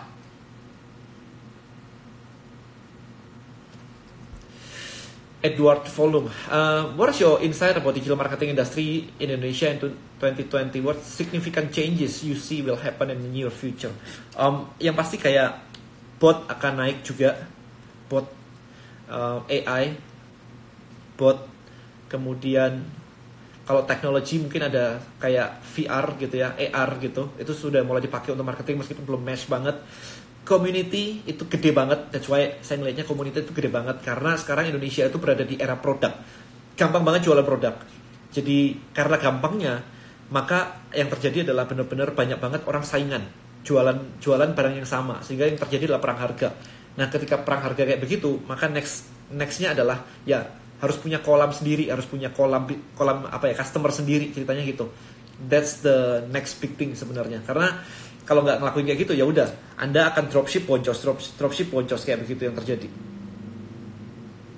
Edward Volume, uh, what is your insight about digital marketing industry in Indonesia in twenty twenty? What significant changes you see will happen in the near future? Um, yang pasti kayak bot akan naik juga, bot uh, A I. Bot, kemudian kalau teknologi mungkin ada kayak V R gitu ya, A R gitu, itu sudah mulai dipakai untuk marketing meskipun belum mesh banget. Community itu gede banget, that's why saya melihatnya community itu gede banget, karena sekarang Indonesia itu berada di era produk, gampang banget jualan produk. Jadi karena gampangnya, maka yang terjadi adalah benar-benar banyak banget orang saingan jualan jualan barang yang sama, sehingga yang terjadi adalah perang harga. Nah ketika perang harga kayak begitu, maka next nextnya adalah ya harus punya kolam sendiri, harus punya kolam kolam apa ya, customer sendiri, ceritanya gitu. That's the next big thing sebenarnya. Karena kalau nggak ngelakuin kayak gitu, ya udah, Anda akan dropship boncos, drop, dropship boncos kayak begitu yang terjadi.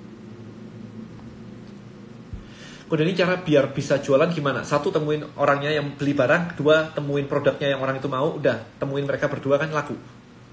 Kode ini cara biar bisa jualan gimana? Satu, temuin orangnya yang beli barang. Kedua, temuin produknya yang orang itu mau. Udah, temuin mereka berdua kan laku.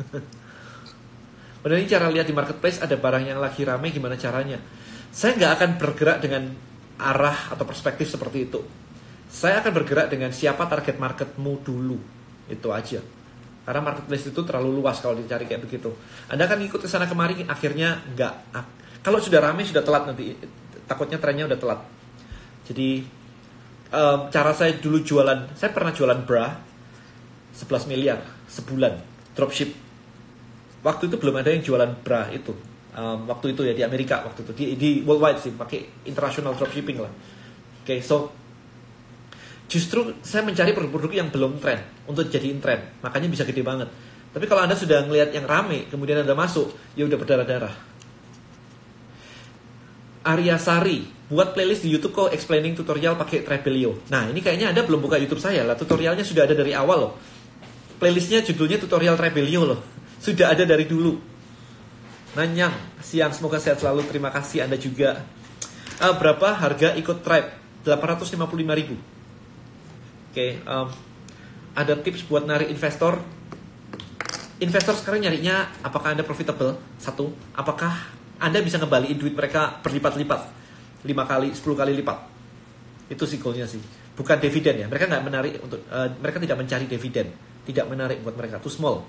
Kode ini cara lihat di marketplace ada barang yang lagi rame, gimana caranya? Saya nggak akan bergerak dengan arah atau perspektif seperti itu. Saya akan bergerak dengan siapa target marketmu dulu. Itu aja. Karena marketplace itu terlalu luas kalau dicari kayak begitu. Anda kan ikut ke sana kemari, akhirnya nggak. Kalau sudah rame, sudah telat nanti. Takutnya trennya udah telat. Jadi um, cara saya dulu jualan, saya pernah jualan bra sebelas miliar sebulan, dropship. Waktu itu belum ada yang jualan bra itu. Um, waktu itu ya di Amerika waktu itu, di, di worldwide sih, pakai international dropshipping lah. Oke, okay, so justru saya mencari produk-produk yang belum tren untuk jadiin tren, makanya bisa gede banget. Tapi kalau Anda sudah ngelihat yang rame, kemudian Anda masuk, ya udah berdarah-darah. Arya Sari, buat playlist di YouTube kok explaining tutorial pakai Trebelio. Nah, ini kayaknya Anda belum buka YouTube saya lah. Tutorialnya sudah ada dari awal loh. Playlistnya judulnya tutorial Trebelio loh. Sudah ada dari dulu. Nanyang, siang, semoga sehat selalu. Terima kasih Anda juga. Uh, berapa harga ikut Treb? delapan ratus lima puluh lima ribu. Oke, okay, um, ada tips buat narik investor. Investor sekarang nyarinya apakah Anda profitable? Satu, apakah Anda bisa ngembaliin duit mereka berlipat-lipat, lima kali, sepuluh kali lipat. Itu sih goalnya sih. Bukan dividen ya. Mereka nggak menarik untuk, uh, mereka tidak mencari dividen, tidak menarik buat mereka. Too small.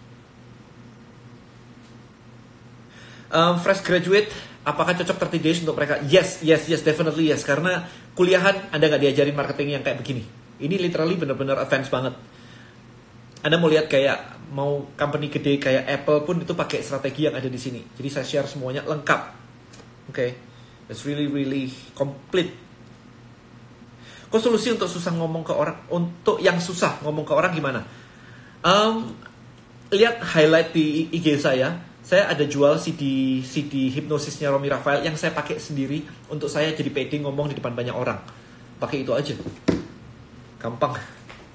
Um, fresh graduate, apakah cocok tiga puluh days untuk mereka? Yes, yes, yes, definitely yes. Karena kuliahan Anda nggak diajarin marketing yang kayak begini. Ini literally benar-benar advance banget. Anda mau lihat kayak mau company gede kayak Apple pun itu pakai strategi yang ada di sini. Jadi saya share semuanya lengkap. Oke, okay. It's really really complete. Kok solusi untuk susah ngomong ke orang, untuk yang susah ngomong ke orang gimana? Um, lihat highlight di I G saya. Saya ada jual C D C D hipnosisnya Romy Rafael yang saya pakai sendiri untuk saya jadi pede ngomong di depan banyak orang. Pakai itu aja. Gampang.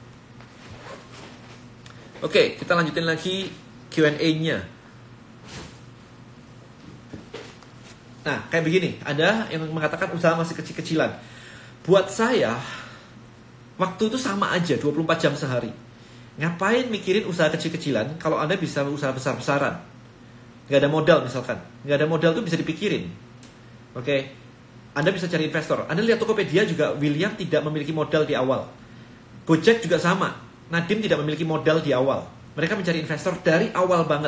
Oke, kita lanjutin lagi Q and A-nya. Nah, kayak begini. Ada yang mengatakan usaha masih kecil-kecilan. Buat saya, waktu itu sama aja, dua puluh empat jam sehari. Ngapain mikirin usaha kecil-kecilan kalau Anda bisa usaha besar-besaran? Nggak ada modal misalkan. Nggak ada modal tuh bisa dipikirin. Oke, Anda bisa cari investor. Anda lihat Tokopedia juga, William tidak memiliki modal di awal. Gojek juga sama. Nadim tidak memiliki modal di awal. Mereka mencari investor dari awal banget.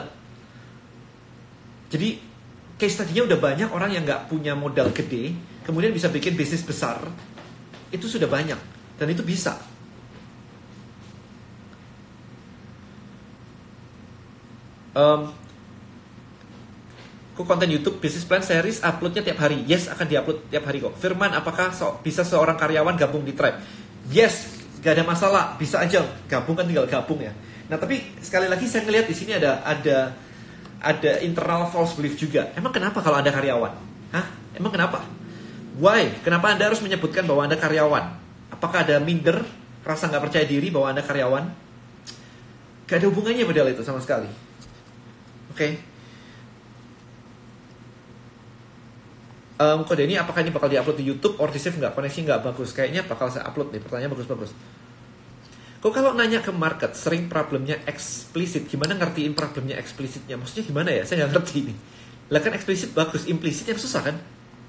Jadi case tadinya udah banyak orang yang nggak punya modal gede, kemudian bisa bikin bisnis besar. Itu sudah banyak dan itu bisa. Um, kok konten YouTube bisnis plan series uploadnya tiap hari? Yes, akan diupload tiap hari kok. Firman, apakah so, bisa seorang karyawan gabung di Tribe? Yes. Gak ada masalah, bisa aja gabung, kan tinggal gabung ya. Nah tapi sekali lagi saya ngelihat di sini ada ada ada internal false belief juga. Emang kenapa kalau Anda karyawan? Hah? Emang kenapa? Why? Kenapa Anda harus menyebutkan bahwa Anda karyawan? Apakah ada minder, rasa nggak percaya diri bahwa Anda karyawan? Gak ada hubungannya padahal itu sama sekali. Oke. Okay. Um, kode ini apakah ini bakal diupload di YouTube or di save nggak? Koneksi nggak bagus. Kayaknya bakal saya upload nih. Pertanyaan bagus-bagus. Kok kalau nanya ke market sering problemnya eksplisit, gimana ngertiin problemnya eksplisitnya? Maksudnya gimana ya? Saya nggak ngerti nih. Lah kan eksplisit bagus, implisit yang susah kan?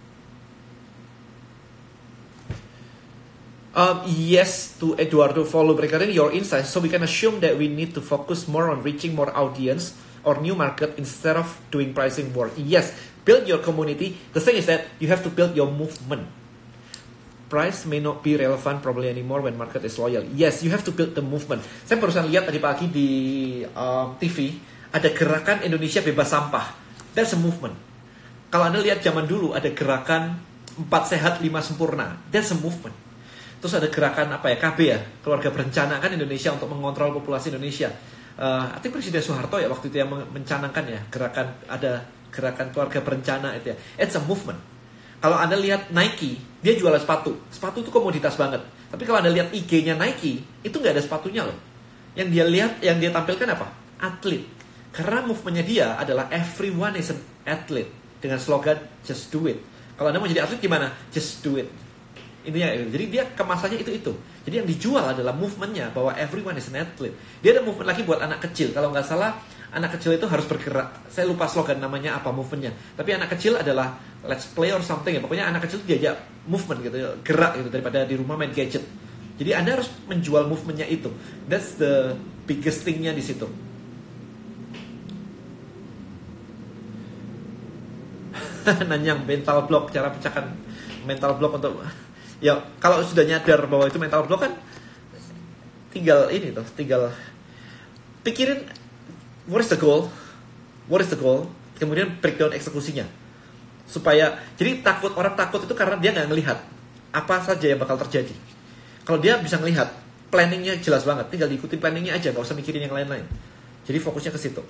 Um, yes to Eduardo, follow regarding your insights, so we can assume that we need to focus more on reaching more audience or new market instead of doing pricing war. Yes. Build your community. The thing is that you have to build your movement. Price may not be relevant probably anymore when market is loyal. Yes, you have to build the movement. Saya barusan lihat tadi pagi di um, T V ada gerakan Indonesia bebas sampah. That's a movement. Kalau Anda lihat zaman dulu ada gerakan empat sehat lima sempurna. That's a movement. Terus ada gerakan apa ya, K B ya, keluarga berencana kan Indonesia untuk mengontrol populasi Indonesia. Uh, I think Presiden Soeharto ya waktu itu yang mencanangkan ya gerakan ada gerakan keluarga berencana itu ya. It's a movement. Kalau Anda lihat Nike, dia jualan sepatu. Sepatu itu komoditas banget. Tapi kalau Anda lihat I G-nya Nike, itu nggak ada sepatunya loh. Yang dia lihat, yang dia tampilkan apa? Atlet. Karena movementnya dia adalah everyone is an athlete. Dengan slogan just do it. Kalau Anda mau jadi atlet gimana? Just do it. Intinya, jadi dia kemasannya itu itu. Jadi yang dijual adalah movementnya, bahwa everyone is an athlete. Dia ada movement lagi buat anak kecil. Kalau nggak salah, anak kecil itu harus bergerak. Saya lupa slogan namanya apa movementnya. Tapi anak kecil adalah let's play or something ya. Pokoknya anak kecil diajak movement gitu, gerak gitu daripada di rumah main gadget. Jadi Anda harus menjual movementnya itu. That's the biggest thing-nya di situ. Nanyang mental block, cara pecahkan mental block untuk ya kalau sudah nyadar bahwa itu mental block kan tinggal ini tuh, tinggal pikirin what is the goal, what is the goal, kemudian breakdown eksekusinya supaya jadi takut orang takut itu karena dia nggak ngelihat apa saja yang bakal terjadi. Kalau dia bisa ngelihat planningnya jelas banget, tinggal diikuti planningnya aja, nggak usah mikirin yang lain-lain. Jadi fokusnya ke situ.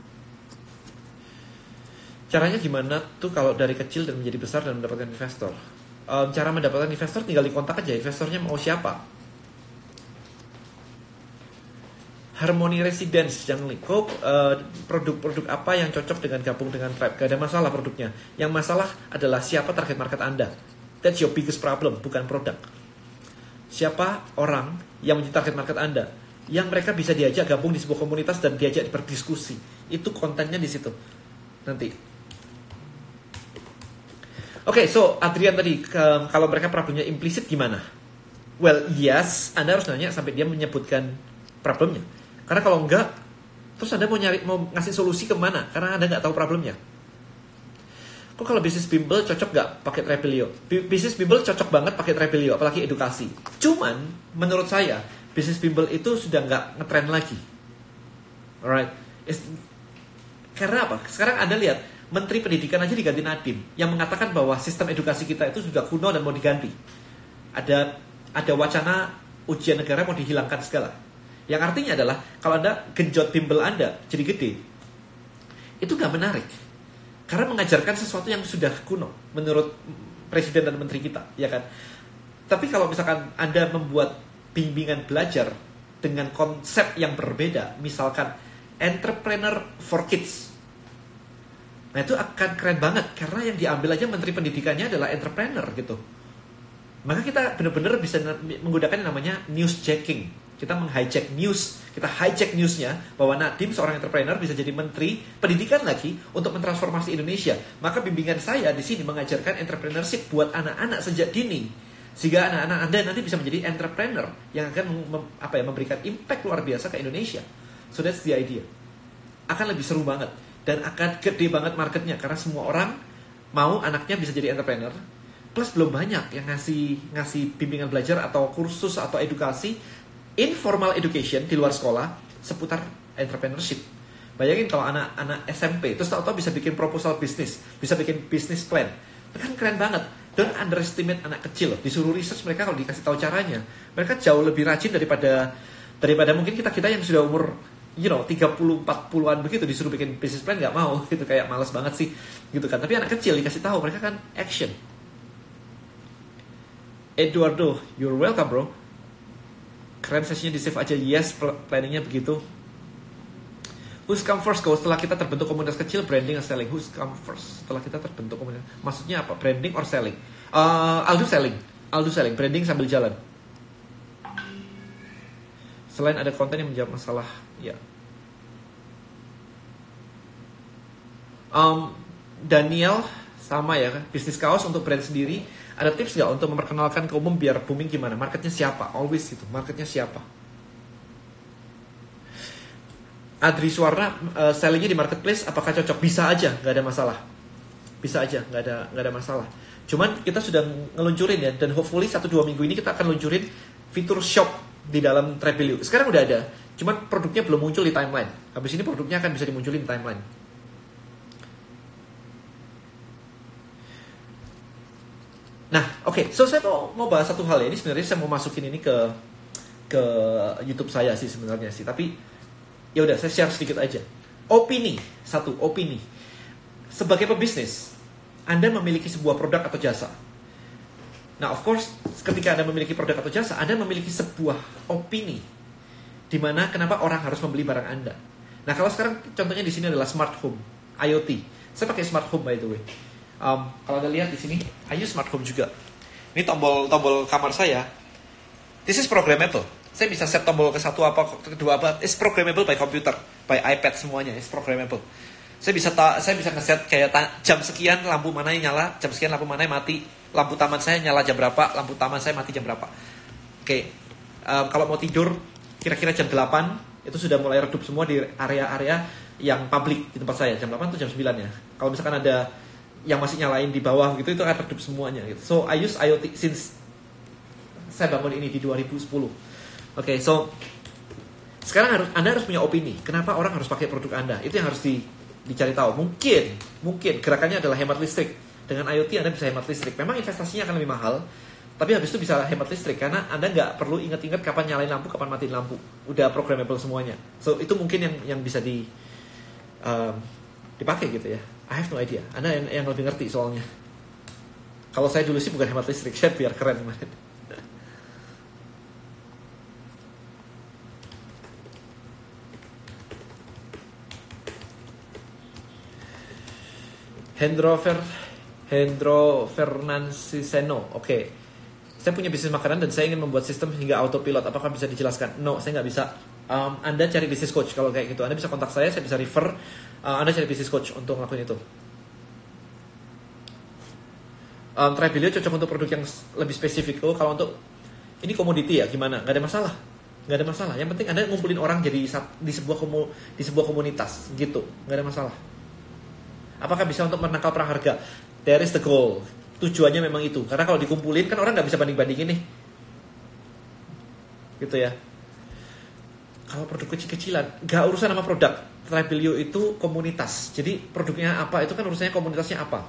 Caranya gimana tuh kalau dari kecil dan menjadi besar dan mendapatkan investor? Um, cara mendapatkan investor tinggal dikontak aja, investornya mau siapa. Harmony Residence, jangan lupa uh, produk-produk apa yang cocok dengan gabung dengan Tribe. Gak ada masalah produknya. Yang masalah adalah siapa target market Anda. That's your biggest problem, bukan produk. Siapa orang yang menjadi target market Anda, yang mereka bisa diajak gabung di sebuah komunitas dan diajak berdiskusi. Itu kontennya di situ. Nanti. Oke, okay, so Adrian tadi, um, kalau mereka problemnya implisit gimana? Well, yes, Anda harus nanya sampai dia menyebutkan problemnya. Karena kalau enggak, terus Anda mau nyari, mau ngasih solusi kemana? Karena Anda nggak tahu problemnya. Kok kalau bisnis bimbel cocok nggak pakai Trebelio? Bisnis bimbel cocok banget pakai Trebelio, apalagi edukasi. Cuman, menurut saya, bisnis bimbel itu sudah nggak ngetrend lagi. Alright, It's, karena apa? Sekarang Anda lihat, Menteri Pendidikan aja diganti Nadiem yang mengatakan bahwa sistem edukasi kita itu sudah kuno dan mau diganti. Ada ada wacana ujian negara mau dihilangkan segala. Yang artinya adalah kalau Anda genjot bimbel Anda jadi gede, itu gak menarik. Karena mengajarkan sesuatu yang sudah kuno menurut Presiden dan Menteri kita, ya kan? Tapi kalau misalkan Anda membuat bimbingan belajar dengan konsep yang berbeda, misalkan entrepreneur for kids, nah itu akan keren banget karena yang diambil aja Menteri Pendidikannya adalah entrepreneur gitu. Maka kita benar-benar bisa menggunakan yang namanya newsjacking. Kita meng-hijack news, kita hijack newsnya bahwa Nadiem seorang entrepreneur bisa jadi Menteri Pendidikan lagi untuk mentransformasi Indonesia. Maka bimbingan saya di sini mengajarkan entrepreneurship buat anak-anak sejak dini, sehingga anak-anak Anda nanti bisa menjadi entrepreneur yang akan mem, apa ya, memberikan impact luar biasa ke Indonesia. So that's the idea. Akan lebih seru banget. Dan akan gede banget marketnya karena semua orang mau anaknya bisa jadi entrepreneur. Plus belum banyak yang ngasih ngasih bimbingan belajar atau kursus atau edukasi informal education di luar sekolah seputar entrepreneurship. Bayangin kalau anak-anak S M P terus tahu-tahu bisa bikin proposal bisnis, bisa bikin business plan. Itu kan keren banget. Don't underestimate anak kecil. Disuruh research mereka kalau dikasih tahu caranya, mereka jauh lebih rajin daripada daripada mungkin kita-kita yang sudah umur you know, tiga puluh, empat puluhan begitu disuruh bikin business plan gak mau gitu, kayak malas banget sih gitu kan. Tapi anak kecil dikasih tahu mereka kan action. Eduardo, you're welcome bro. Keren sesinya di save aja. Yes, planningnya begitu. Who's come first go? Setelah kita terbentuk komunitas kecil, branding or selling? Who's come first? Setelah kita terbentuk komunitas, maksudnya apa? Branding or selling? Uh, I'll do selling. I'll do selling. Branding sambil jalan. Selain ada konten yang menjawab masalah, ya. Um, Daniel sama ya, bisnis kaos untuk brand sendiri. Ada tips nggak untuk memperkenalkan ke umum biar booming gimana? Marketnya siapa? Always itu. Marketnya siapa? Adri Suwarna, uh, sellingnya di marketplace, apakah cocok? Bisa aja, nggak ada masalah. Bisa aja, nggak ada nggak ada masalah. Cuman kita sudah ngeluncurin ya, dan hopefully satu dua minggu ini kita akan luncurin fitur shop di dalam Trebelio. Sekarang udah ada, cuman produknya belum muncul di timeline. Habis ini produknya akan bisa dimunculin di timeline. Nah, oke, okay. So saya mau, mau bahas satu hal ya. Ini sebenarnya saya mau masukin ini ke ke YouTube saya sih sebenarnya sih. Tapi ya udah, saya share sedikit aja. Opini, satu opini. Sebagai pebisnis, Anda memiliki sebuah produk atau jasa. Nah, of course, ketika Anda memiliki produk atau jasa, Anda memiliki sebuah opini di mana kenapa orang harus membeli barang Anda. Nah, kalau sekarang contohnya di sini adalah smart home, I O T. Saya pakai smart home by the way. Um, kalau Anda lihat di sini, I use smart home juga. Ini tombol tombol kamar saya. This is programmable. Saya bisa set tombol ke satu apa, kedua apa. It's programmable by computer, by iPad semuanya. It's programmable. Saya bisa ta saya bisa ngeset kayak jam sekian lampu mana yang nyala, jam sekian lampu mana yang mati. Lampu taman saya nyala jam berapa, lampu taman saya mati jam berapa. Oke. Okay. Um, kalau mau tidur kira-kira jam delapan itu sudah mulai redup semua di area-area yang public di tempat saya. Jam delapan atau jam sembilan ya. Kalau misalkan ada yang masih nyalain di bawah gitu, itu akan redup semuanya gitu. So I use IoT since saya bangun ini di dua ribu sepuluh. Oke, okay, so sekarang harus Anda harus punya opini. Kenapa orang harus pakai produk Anda? Itu yang harus di, dicari tahu. Mungkin, mungkin gerakannya adalah hemat listrik. Dengan IoT Anda bisa hemat listrik. Memang investasinya akan lebih mahal, tapi habis itu bisa hemat listrik karena Anda nggak perlu ingat-ingat kapan nyalain lampu, kapan matiin lampu. Udah programmable semuanya. So itu mungkin yang yang bisa di um, dipakai gitu ya. I have no idea. Anda yang, yang lebih ngerti soalnya. Kalau saya dulu sih bukan hemat listrik, saya biar keren kemarin. Hendro Fer Hendro Fernanciseno. Oke. Okay. Saya punya bisnis makanan dan saya ingin membuat sistem hingga autopilot. Apakah bisa dijelaskan? No, saya nggak bisa. Um, anda cari bisnis coach kalau kayak gitu. Anda bisa kontak saya, saya bisa refer. Uh, anda cari bisnis coach untuk ngelakuin itu. Um, Tribelio cocok untuk produk yang lebih spesifik. Oh, kalau untuk ini komoditi ya gimana? Nggak ada masalah. Nggak ada masalah. Yang penting Anda ngumpulin orang jadi di sebuah komu, di sebuah komunitas gitu. Nggak ada masalah. Apakah bisa untuk menangkal perang harga? There is the goal. Tujuannya memang itu. Karena kalau dikumpulin kan orang nggak bisa banding-bandingin nih. Gitu ya. Kalau produk kecil-kecilan, nggak urusan sama produk. Tribelio itu komunitas. Jadi produknya apa, itu kan urusannya komunitasnya apa.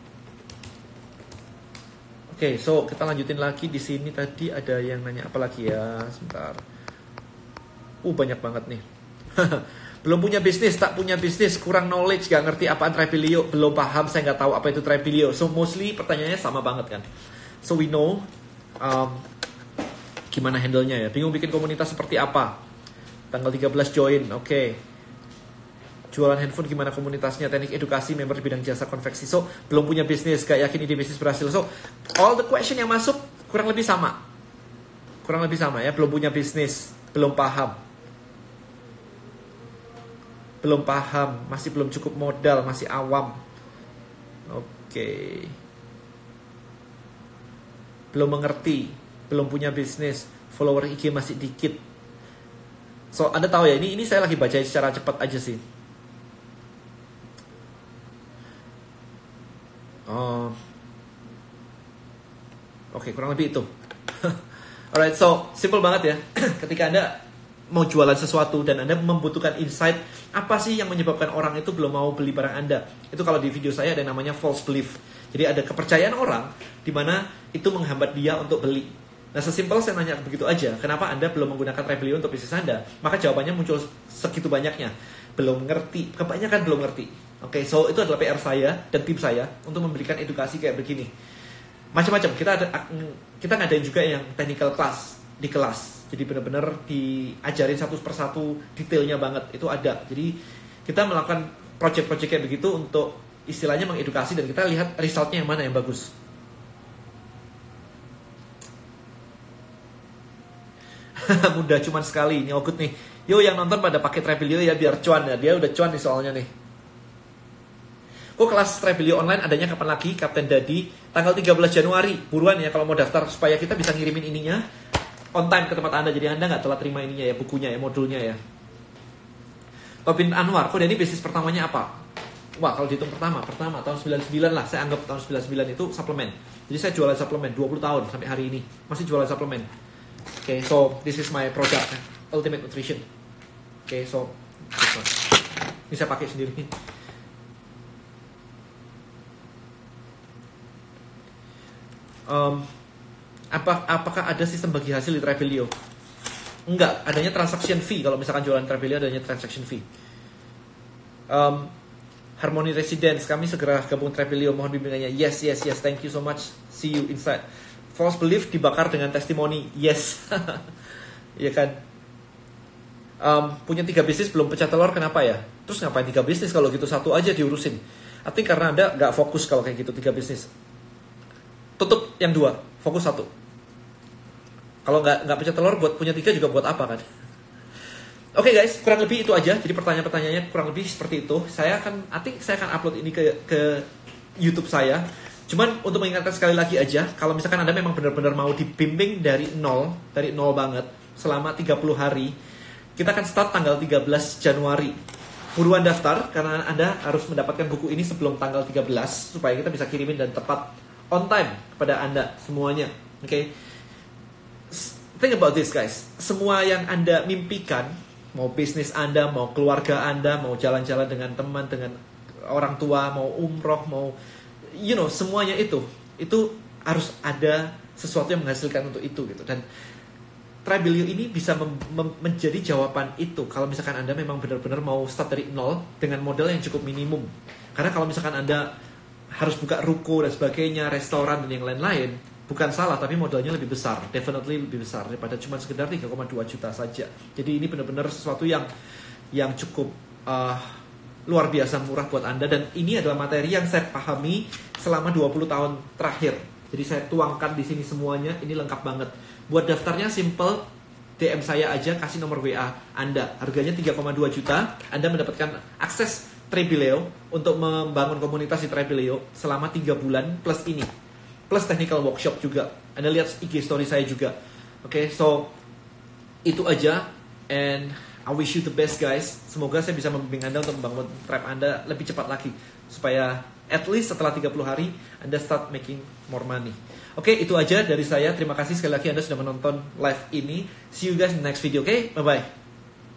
Oke, okay, so kita lanjutin lagi di sini. Tadi ada yang nanya apa lagi ya? Sebentar. Uh, banyak banget nih. Belum punya bisnis, tak punya bisnis, kurang knowledge, gak ngerti apaan Tribelio, belum paham, saya gak tahu apa itu Tribelio. So mostly pertanyaannya sama banget kan. So we know um, gimana handle-nya ya. Bingung bikin komunitas seperti apa. Tanggal tiga belas join, oke. Okay. Jualan handphone gimana komunitasnya, teknik edukasi, member di bidang jasa konveksi. So belum punya bisnis, gak yakin ide bisnis berhasil. So all the question yang masuk kurang lebih sama. Kurang lebih sama ya, belum punya bisnis, belum paham. Belum paham, masih belum cukup modal, masih awam. Oke. Okay. Belum mengerti, belum punya bisnis, follower I G masih dikit. So, Anda tahu ya, ini ini saya lagi baca secara cepat aja sih. Oh. Oke, okay, kurang lebih itu. Alright, so simple banget ya. Ketika Anda mau jualan sesuatu dan Anda membutuhkan insight, apa sih yang menyebabkan orang itu belum mau beli barang Anda? Itu kalau di video saya ada namanya false belief. Jadi ada kepercayaan orang di mana itu menghambat dia untuk beli. Nah, sesimpel saya nanya begitu aja, kenapa Anda belum menggunakan Tribelio untuk bisnis Anda? Maka jawabannya muncul segitu banyaknya. Belum ngerti, kebanyakan belum ngerti. Oke, okay, so itu adalah P R saya dan tim saya untuk memberikan edukasi kayak begini. Macam-macam, kita ada kita ngadain juga yang technical class di kelas. Jadi benar-benar diajarin satu persatu detailnya banget, itu ada. Jadi kita melakukan project-project kayak begitu untuk istilahnya mengedukasi dan kita lihat resultnya yang mana yang bagus. Mudah cuman sekali, ini Ogut nih. Yo yang nonton pada pakai Tribelio ya biar cuan ya, dia udah cuan nih soalnya nih. Kok kelas Tribelio online adanya kapan lagi? Kapten Dadi, tanggal tiga belas Januari. Buruan ya kalau mau daftar supaya kita bisa ngirimin ininya on time ke tempat Anda, jadi Anda nggak telat terima ininya ya, bukunya ya, modulnya ya. Tobin Anwar, kok ini bisnis pertamanya apa? Wah, kalau dihitung pertama, pertama tahun sembilan puluh sembilan lah, saya anggap tahun sembilan puluh sembilan itu suplemen. Jadi saya jualan suplemen dua puluh tahun sampai hari ini, masih jualan suplemen. Oke, okay, so this is my product, Ultimate Nutrition. Oke, okay, so ini saya pakai sendiri. Um, Apa, apakah ada sistem bagi hasil di Tribelio? Enggak, adanya transaction fee. Kalau misalkan jualan Tribelio adanya transaction fee. um, Harmony Residence, kami segera gabung Tribelio, mohon bimbingannya. Yes, yes, yes, thank you so much. See you inside. False belief dibakar dengan testimoni. Yes. Iya kan. um, Punya tiga bisnis belum pecah telur, kenapa ya? Terus ngapain tiga bisnis kalau gitu, satu aja diurusin? I think karena Anda gak fokus kalau kayak gitu, tiga bisnis. Tutup yang dua. Fokus satu. Kalau nggak nggak pecah telur, buat punya tiga juga buat apa kan? Oke okay guys, kurang lebih itu aja. Jadi pertanyaan-pertanyaannya kurang lebih seperti itu. Saya akan, I think saya akan upload ini ke ke YouTube saya. Cuman untuk mengingatkan sekali lagi aja, kalau misalkan Anda memang benar-benar mau dibimbing dari nol, dari nol banget, selama tiga puluh hari, kita akan start tanggal tiga belas Januari. Buruan daftar, karena Anda harus mendapatkan buku ini sebelum tanggal tiga belas, supaya kita bisa kirimin dan tepat on time kepada Anda semuanya. Oke? Okay? Think about this guys, semua yang Anda mimpikan, mau bisnis Anda, mau keluarga Anda, mau jalan-jalan dengan teman, dengan orang tua, mau umroh, mau you know, semuanya itu itu harus ada sesuatu yang menghasilkan untuk itu gitu. Dan Tribelio ini bisa menjadi jawaban itu kalau misalkan Anda memang benar-benar mau start dari nol dengan modal yang cukup minimum. Karena kalau misalkan Anda harus buka ruko dan sebagainya, restoran dan yang lain-lain, bukan salah, tapi modalnya lebih besar, definitely lebih besar daripada cuma sekedar tiga koma dua juta saja. Jadi ini benar-benar sesuatu yang yang cukup uh, luar biasa murah buat Anda. Dan ini adalah materi yang saya pahami selama dua puluh tahun terakhir. Jadi saya tuangkan di sini semuanya, ini lengkap banget. Buat daftarnya simple, D M saya aja, kasih nomor W A Anda. Harganya tiga koma dua juta, Anda mendapatkan akses Tribelio untuk membangun komunitas di Tribelio selama tiga bulan plus ini. Plus technical workshop juga. Anda lihat I G story saya juga. Oke, okay, so itu aja. And I wish you the best guys. Semoga saya bisa membimbing Anda untuk membangun tribe Anda lebih cepat lagi. Supaya at least setelah tiga puluh hari Anda start making more money. Oke, okay, itu aja dari saya. Terima kasih sekali lagi Anda sudah menonton live ini. See you guys in the next video, oke? Okay? Bye-bye.